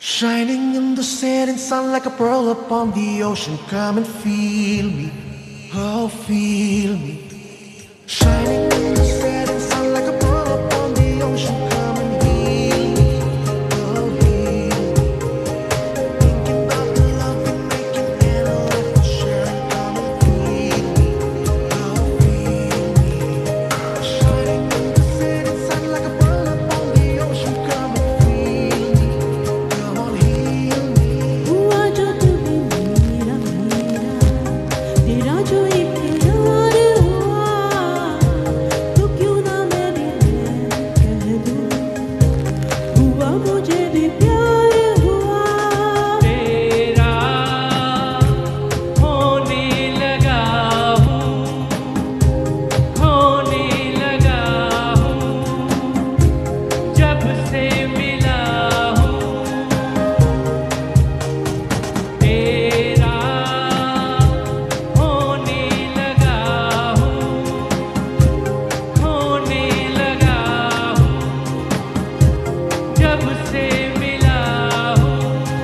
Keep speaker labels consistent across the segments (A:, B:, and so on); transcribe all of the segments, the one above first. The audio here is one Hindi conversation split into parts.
A: Shining in the setting sun like a pearl upon the ocean. Come and feel me, oh feel me. Shining in the setting sun like a pearl upon the ocean. Come and heal me, oh heal me. Thinking about the love we're making and a life we're sharing. Come and feel me, oh feel me. Shining in the setting sun like a pearl upon the ocean. Come and feel me.
B: हुआ जो तुम्हें मेरा मेरा तेरा जो इकरार हुआ तो क्यों ना मैं भी कह दूं हुआ मुझे भी प्यार हुआ
C: तेरा होने लगा हूँ जब से मिला हूँ तेरा होने लगा हूँ जब से मिला हूँ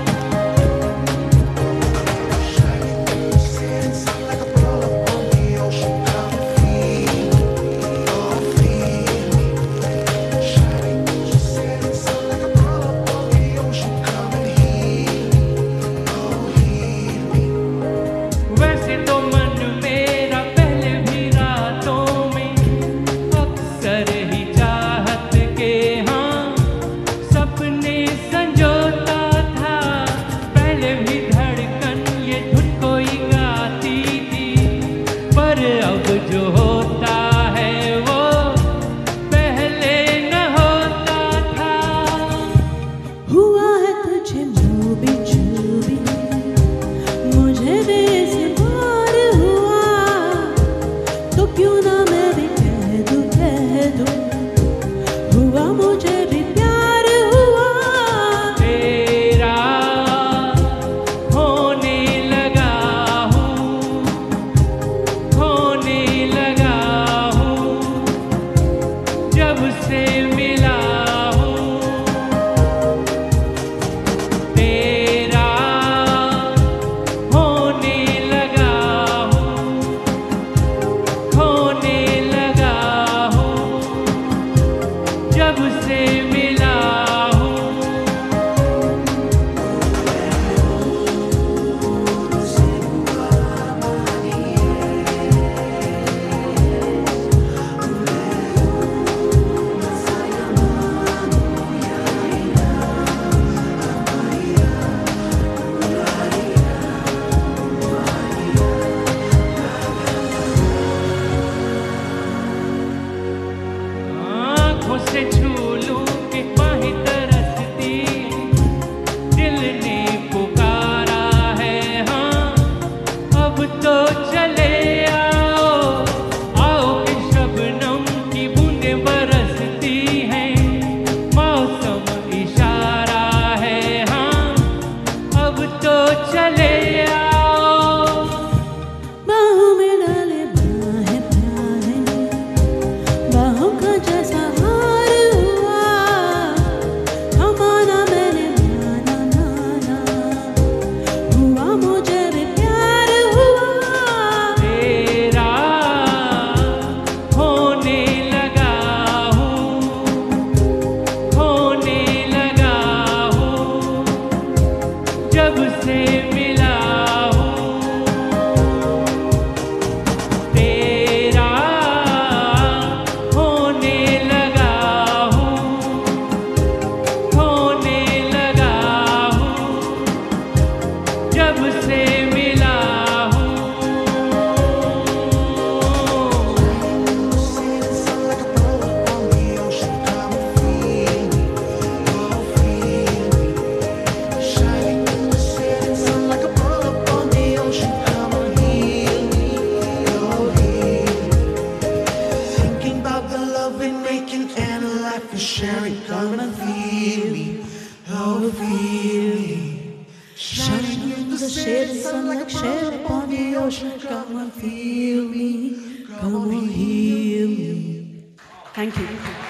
C: वैसे तो मन मेरा पहले भी रातों में अक्सर ही चाहत के हाँ सपने संजोता था पहले भी धड़कन ये धुन कोई गाती थी पर अब जो होता है वो पहले न होता था
B: हुआ है तुझे जो भी मुझे भी इस बार हुआ तो क्यों ना मैं भी कह दूं हुआ मुझे भी प्यार हुआ
C: तेरा होने लगा हूँ जब से मिला हूँ तेरा होने लगा हूँ जब से मिला हूँ आँखों से छू लूं कि बाहें तरसती दिल ने पुकारा है हाँ अब तो चले आओ कि शबनम की बूंदें बरसती हैं मौसम इशारा है हाँ अब तो चले आओ
B: बाहों में डाले बाहें प्यारे बाहों का जैसा हार हुआ थमाना मैंने माना हुआ मुझे भी प्यार हुआ
C: तेरा होने लगा हूँ जब से मिला हूँ तेरा होने लगा हूँ जब से मिला हूँ
A: Sharing, come and feel me, oh feel me. Shining in the setting sun like a pearl upon the ocean. Come and feel me, come and heal me.
B: Thank you.